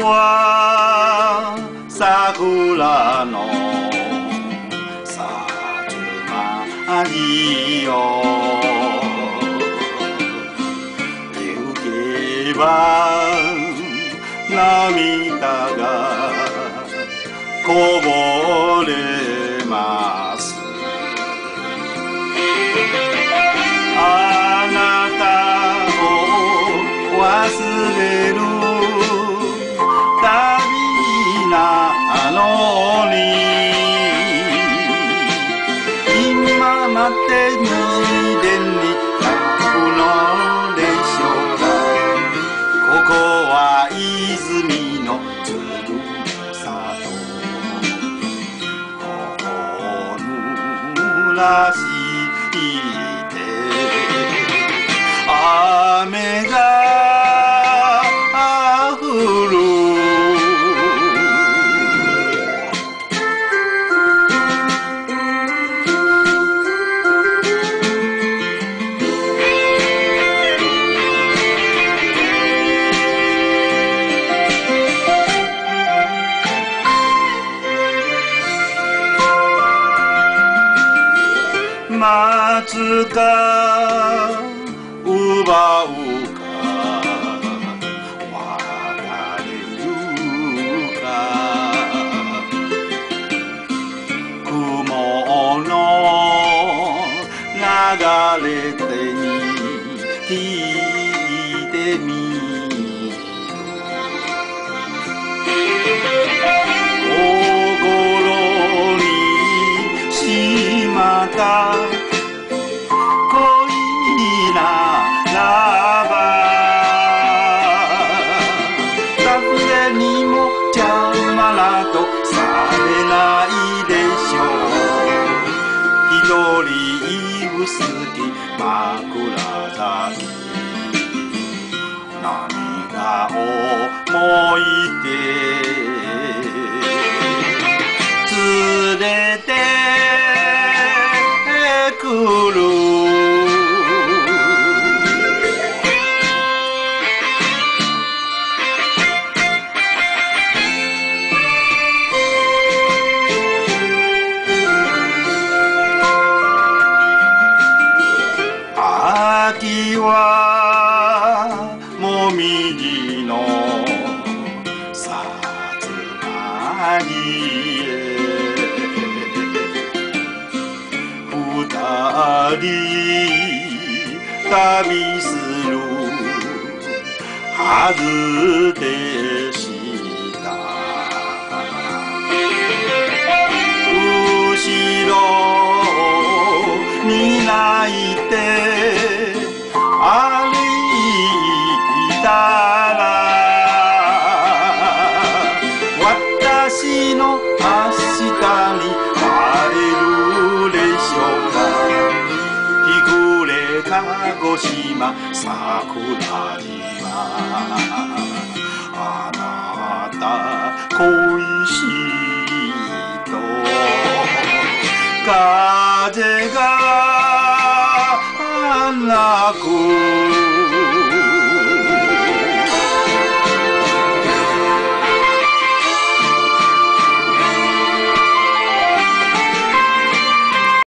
は桜のさつまりよ行けば涙がこぼれますあなたを忘れる旅なのに今までにでに泣くのでしょうかここは泉のつるさと濡らして雨が降る待つか奪うか別れるか雲の流れ手に聞いてみる心にしまった恋ならば誰にも邪魔などされないでしょう一人指すき枕崎何が思い出連れてくる秋はもみじのさつまりへ二人旅するはずでした後ろに泣いて歩いたら私の明日に会えるでしょうか日暮れ鹿児島桜島あなた恋しいと風が